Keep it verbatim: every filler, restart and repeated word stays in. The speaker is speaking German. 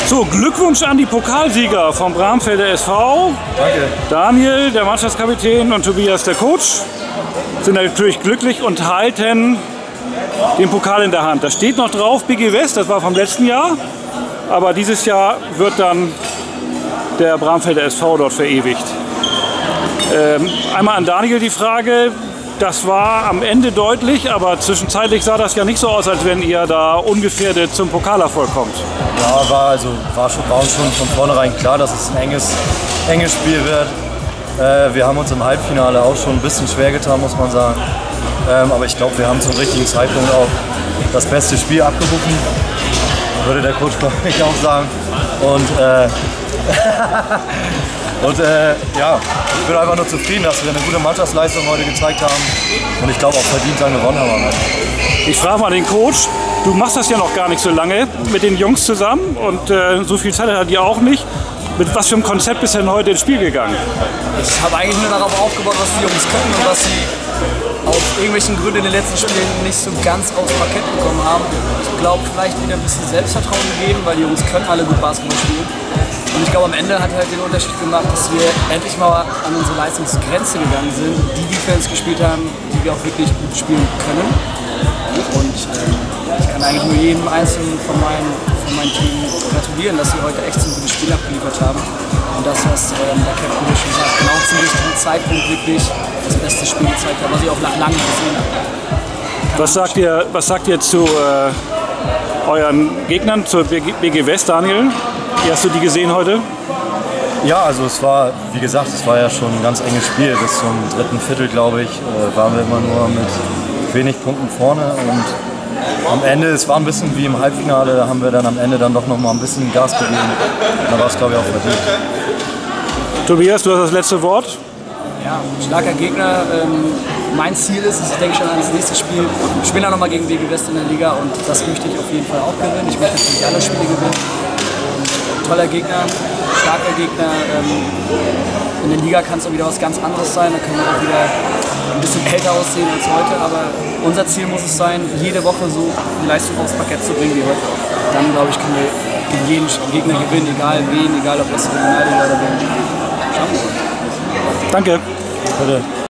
So, Glückwunsch an die Pokalsieger vom Bramfelder S V. Danke. Daniel, der Mannschaftskapitän, und Tobias, der Coach, sind natürlich glücklich und halten den Pokal in der Hand. Da steht noch drauf B G West, das war vom letzten Jahr. Aber dieses Jahr wird dann der Bramfelder S V dort verewigt. Ähm, einmal an Daniel die Frage. Das war am Ende deutlich, aber zwischenzeitlich sah das ja nicht so aus, als wenn ihr da ungefährdet zum Pokalerfolg kommt. Ja, war, also, war, schon, war uns schon von vornherein klar, dass es ein enges, enges Spiel wird. Äh, wir haben uns im Halbfinale auch schon ein bisschen schwer getan, muss man sagen. Ähm, aber ich glaube, wir haben zum richtigen Zeitpunkt auch das beste Spiel abgerufen, würde der Coach, glaube ich, auch sagen. Und äh, Und äh, ja, ich bin einfach nur zufrieden, dass wir eine gute Mannschaftsleistung heute gezeigt haben und ich glaube auch verdient dann gewonnen haben. Ich frage mal den Coach, du machst das ja noch gar nicht so lange mit den Jungs zusammen und äh, so viel Zeit hat ihr auch nicht. Mit was für einem Konzept bist du denn heute ins Spiel gegangen? Ich habe eigentlich nur darauf aufgebaut, was die Jungs können und was sie aus irgendwelchen Gründen in den letzten Spielen nicht so ganz aufs Parkett bekommen haben. Ich glaube, vielleicht wieder ein bisschen Selbstvertrauen gegeben, weil die Jungs können alle gut Basketball spielen. Und ich glaube, am Ende hat halt den Unterschied gemacht, dass wir endlich mal an unsere Leistungsgrenze gegangen sind, die Defense gespielt haben, die wir auch wirklich gut spielen können. Und äh, ich kann eigentlich nur jedem Einzelnen von meinem, von meinem Team gratulieren, dass sie heute echt so ein gutes Spiel abgeliefert haben. Und das, was ähm, der Captain schon sagt, genau zum richtigen Zeitpunkt wirklich das beste Spiel gezeigt haben, was ich auch nach langem gesehen habe. Was sagt ihr, was sagt ihr zu äh, euren Gegnern, zur B G West, Daniel? Wie hast du die gesehen heute? Ja, also es war, wie gesagt, es war ja schon ein ganz enges Spiel. Bis zum dritten Viertel, glaube ich, äh, waren wir immer nur mit wenig Punkten vorne. Und am Ende, es war ein bisschen wie im Halbfinale, da haben wir dann am Ende dann doch noch mal ein bisschen Gas gegeben. Da war es, glaube ich, auch verdient. Tobias, du hast das letzte Wort. Ja, starker Gegner. Ähm, mein Ziel ist, ich denke schon an das nächste Spiel. Ich spiele auch noch mal gegen B G West in der Liga und das möchte ich auf jeden Fall auch gewinnen. Ich möchte natürlich alle Spiele gewinnen. Toller Gegner, starker Gegner. Ähm, in der Liga kann es auch wieder was ganz anderes sein. Da können wir auch wieder ein bisschen älter aussehen als heute. Aber unser Ziel muss es sein, jede Woche so die Leistung aufs Parkett zu bringen wie heute. Dann, glaube ich, können wir gegen jeden Gegner gewinnen, egal wen, egal ob das Regionalliga oder wen. Schauen wir mal. Danke. Bitte.